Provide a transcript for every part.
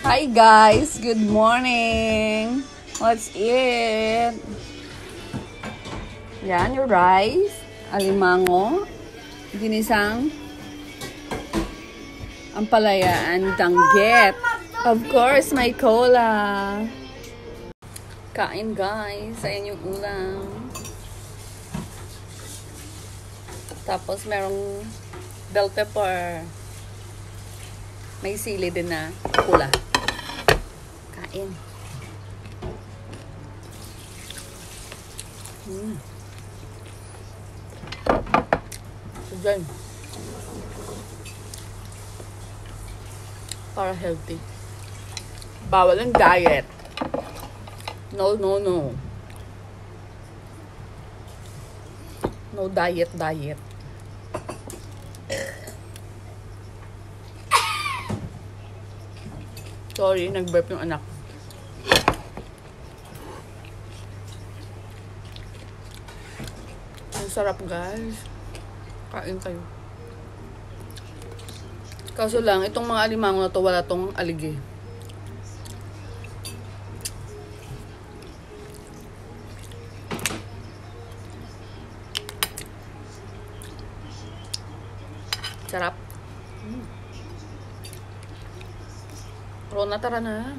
Hi guys, good morning. Let's eat. Yan, your rice, alimango, ginisang ampalaya, and danggit. Of course, may cola. Kain guys, ayan yung ulam. Tapos merong bell pepper. May sili din na pula. Kain. So dyan. Para healthy. Bawal ang diet. No, no, no. No diet. Sorry, nag-burp yung anak. Ang sarap guys. Kain kayo. Kaso lang, itong mga alimango na to, wala tong aligi. Sarap. Rona, tara na.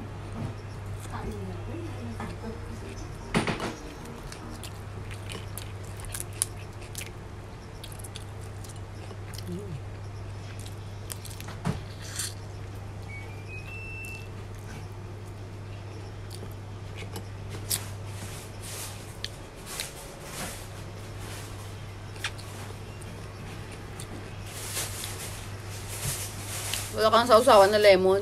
Wala kang sausawan na lemon.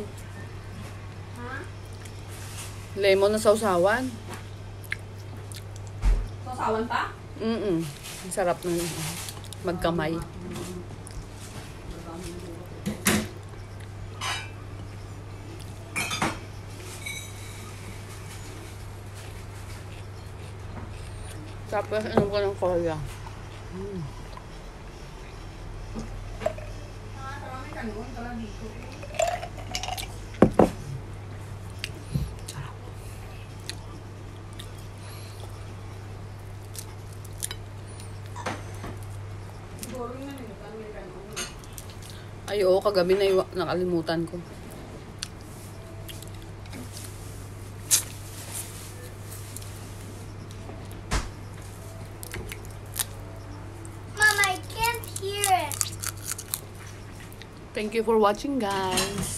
Lemon na sausawan. Sausawan pa? Ang sarap na magkamay. Tapos inom ko ng cola. Ay, oo, kagabi na nakalimutan ko. Mom, I can't hear it. Thank you for watching, guys.